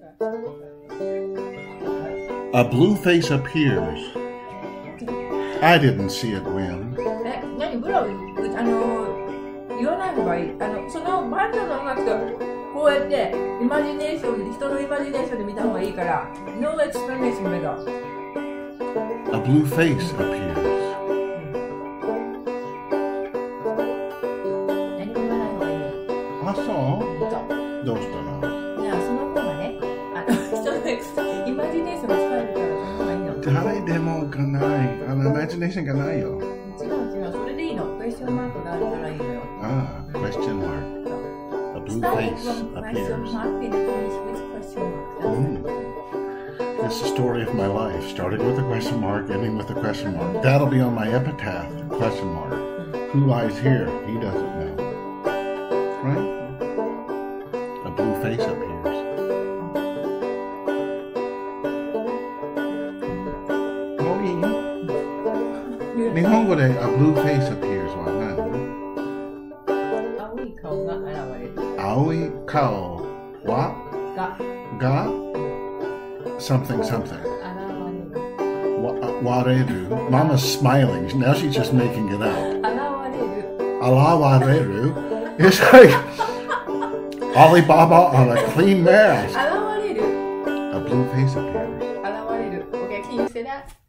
A blue face appears. I didn't see it win. 何ブラウ言わない方がいい。そのバンドの音楽とこうやってイマジネーションで人のイマジネーションで見た方がいいから。No explanation メガ。 A blue face appears. 何も言わない方がいい。 あ、そう？どうしたの？ じゃあその方がね、人のイマジネーションが使えるからその方がいいの。 誰でもがない。イマジネーションがないよ。 違う、それでいいの。クエスチョンマークがあるからいいのよ。 Question mark. A blue face appears. It's the story of my life, starting with a question mark, ending with a question mark. That'll be on my epitaph, question mark. Who lies here? He doesn't know. Right? A blue face appears. Oh, 日本語で a blue face appears は何？ 青い顔が現れる。 青い顔はが something something. 割れる Mama's smiling. Now she's just making it out. 現れる It's like Alibaba on a clean mask. 現れる A blue face appears. 現れる Okay, can you say that?